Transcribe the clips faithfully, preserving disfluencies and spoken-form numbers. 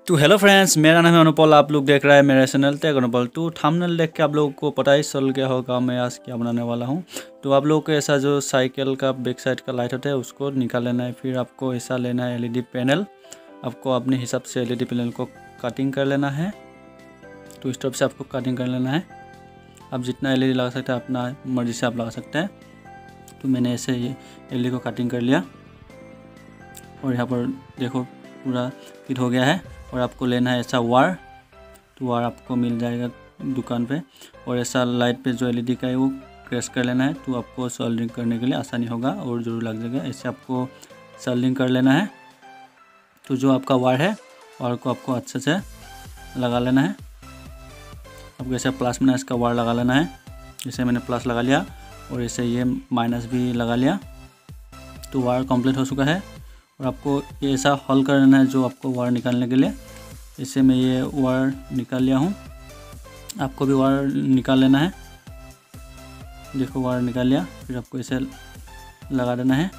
तो hello friends, मेरा नाम है अनुपल। आप लोग देख रहे हैं मेरा चैनल टेक अनुपल। तो थंबनेल देख के आप लोगों को पता ही चल गया होगा मैं आज क्या बनाने वाला हूं। तो आप लोगों को ऐसा जो साइकिल का बैक साइड का लाइट होता है उसको निकाल लेना है। फिर आपको ऐसा लेना है एलईडी पैनल। आपको अपने हिसाब से एलईडी पैनल को कटिंग कर लेना है। तो इस तरफ से आपको कटिंग कर लेना है। आप जितना एलईडी लगा सकते हैं अपना मर्जी से आप लगा सकते हैं। तो मैंने ऐसे ये एलईडी को कटिंग कर लिया और यहाँ पर देखो पूरा फिट हो गया है। और आपको लेना है ऐसा वायर। तो वायर आपको मिल जाएगा दुकान पे। और ऐसा लाइट पे जो एलईडी का है वो क्रैश कर लेना है। तो आपको सोल्डरिंग करने के लिए आसानी होगा और ज़रूर लग जाएगा। ऐसे आपको सोल्डरिंग कर लेना है। तो जो आपका वायर है वायर को आपको अच्छे से लगा लेना है। आपको ऐसे प्लस माइनस का वायर लगा लेना है। जैसे मैंने प्लस लगा लिया और ऐसे ये माइनस भी लगा लिया। तो वायर कंप्लीट हो चुका है। और आपको ये ऐसा होल कर लेना है जो आपको वायर निकालने के लिए। इससे मैं ये वायर निकाल लिया हूँ। आपको भी वायर निकाल लेना है। देखो वायर निकाल लिया। फिर आपको इसे लगा देना है।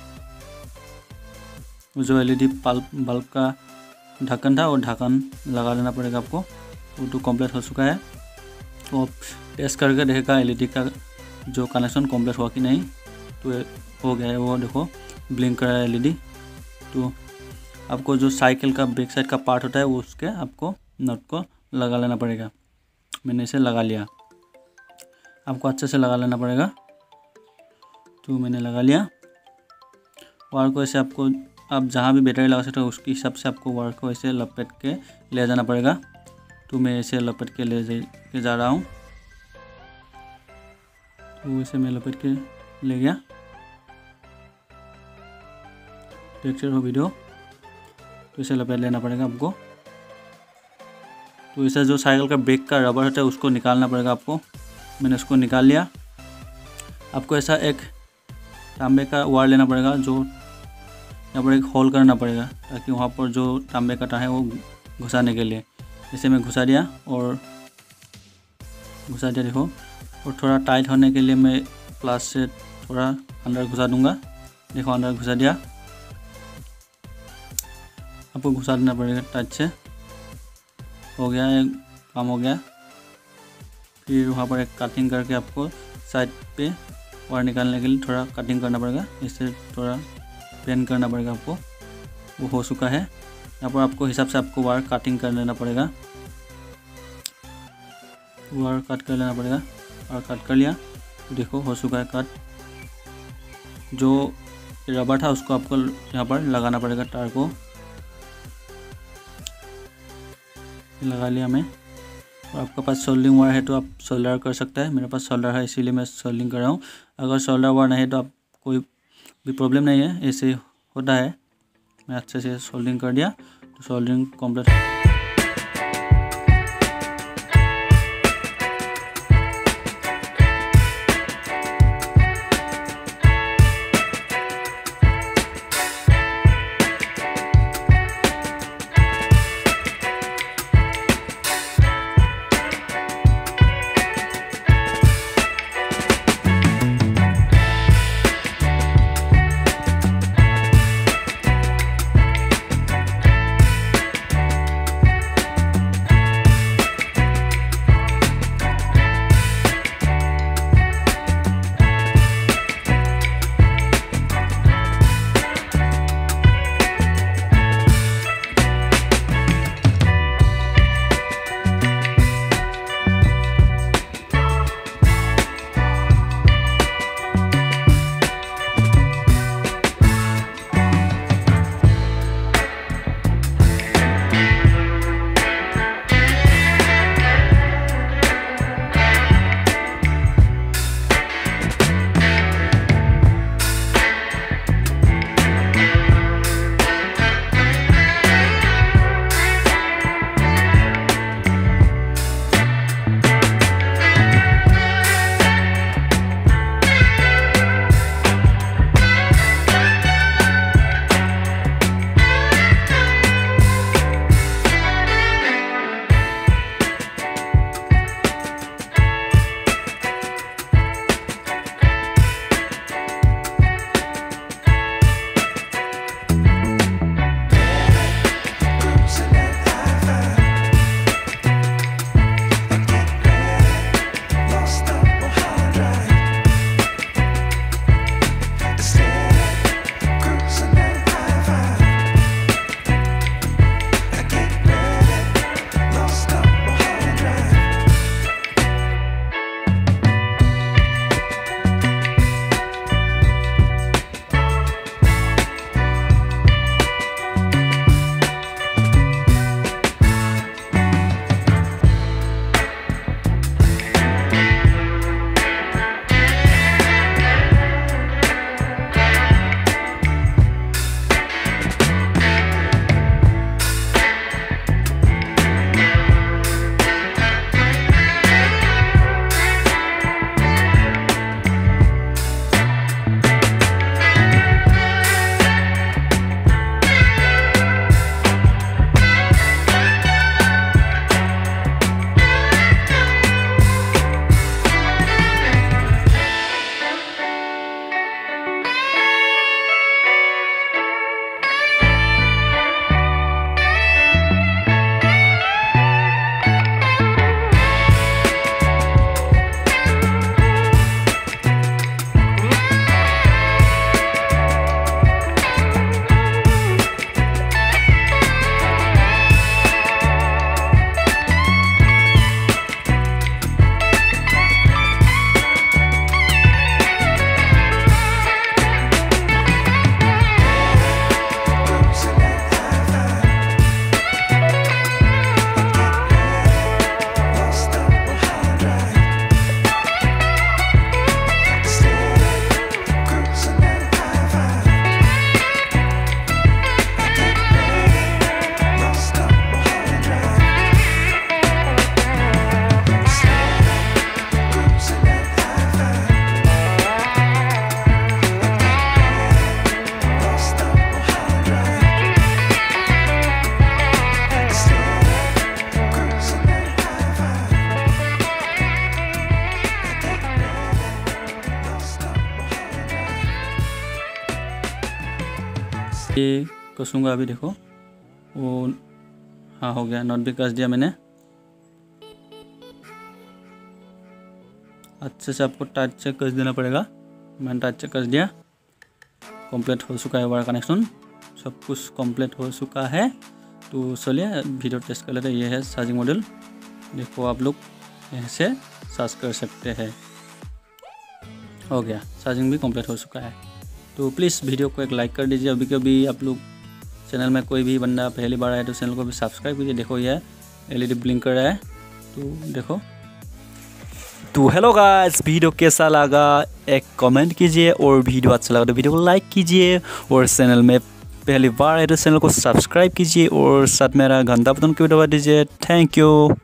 जो एलईडी बल्ब बल्ब का ढक्कन था वो ढक्कन लगा लेना पड़ेगा आपको। वो तो कंप्लीट हो चुका है। तो आप टेस्ट करके देखेगा एलईडी का जो कनेक्शन कंप्लीट हुआ कि नहीं। तो हो गया है, वो देखो ब्लिंक कर रहा है एलईडी। तो आपको जो साइकिल का बैक साइड का पार्ट होता है वो उसके आपको नट को लगा लेना पड़ेगा। मैंने इसे लगा लिया। आपको अच्छे से लगा लेना पड़ेगा। तो मैंने लगा लिया वायर को। ऐसे आपको आप जहाँ भी बैटरी लगा सकते हो उसके हिसाब से आपको वायर को ऐसे लपेट के ले जाना पड़ेगा। तो मैं ऐसे लपेट के ले के जा रहा हूँ। तो ऐसे मैं लपेट के ले गया। टेक्सचर हो वीडियो। तो इसे लपेट लेना पड़ेगा आपको। तो इसे जो साइकिल का ब्रेक का रबर होता है उसको निकालना पड़ेगा आपको। मैंने उसको निकाल लिया। आपको ऐसा एक तांबे का वायर लेना पड़ेगा जो यहाँ पर एक होल करना पड़ेगा ताकि वहाँ पर जो तांबे का है वो घुसाने के लिए। इसे मैं घुसा दिया और घुसा दिया देखो। और थोड़ा टाइट होने के लिए मैं प्लस से थोड़ा अंदर घुसा दूँगा। देखो अंदर घुसा दिया। आपको घुसा देना पड़ेगा टाइट से। हो गया, एक काम हो गया। फिर वहाँ पर एक कटिंग करके आपको साइड पे वायर निकालने के लिए थोड़ा कटिंग करना पड़ेगा। इससे थोड़ा पेन करना पड़ेगा आपको। वो हो चुका है। यहाँ पर आपको हिसाब से आपको वायर कटिंग कर लेना पड़ेगा। वायर कट कर लेना पड़ेगा। और कट कर लिया। तो देखो हो चुका है कट। जो रबर था उसको आपको यहाँ पर लगाना पड़ेगा। तार को लगा लिया मैं। और आपके पास सोल्डरिंग वायर है तो आप सोल्डर कर सकते हैं। मेरे पास सोल्डर है इसीलिए मैं सोल्डरिंग कर रहा हूँ। अगर सोल्डर वायर नहीं है तो आप कोई भी प्रॉब्लम नहीं है, ऐसे होता है। मैं अच्छे से सोल्डरिंग कर दिया। तो सोल्डरिंग कंप्लीट कसूँगा अभी। देखो वो हाँ हो गया, नॉट भी कस दिया मैंने। अच्छे से आपको टाइट से कस देना पड़ेगा। मैंने टाइट से कस दिया। कंप्लीट हो चुका है वायर कनेक्शन, सब कुछ कंप्लीट हो चुका है। तो चलिए वीडियो टेस्ट कर लेते हैं। ये है चार्जिंग मॉड्यूल। देखो आप लोग यहाँ से चार्ज कर सकते हैं। हो गया, चार्जिंग भी कंप्लीट हो चुका है। तो प्लीज़ वीडियो को एक लाइक कर दीजिए। अभी कभी आप लोग चैनल में कोई भी बंदा पहली बार आए तो चैनल को भी सब्सक्राइब कीजिए। देखो ये एलईडी ब्लिंक कर रहा है, तो देखो। तो हेलो गाइस, वीडियो कैसा लगा एक कमेंट कीजिए, और वीडियो अच्छा लगा तो वीडियो को लाइक कीजिए, और चैनल में पहली बार आए तो चैनल को सब्सक्राइब कीजिए, और साथ मेरा घंटा बटन को दबा दीजिए। Thank you.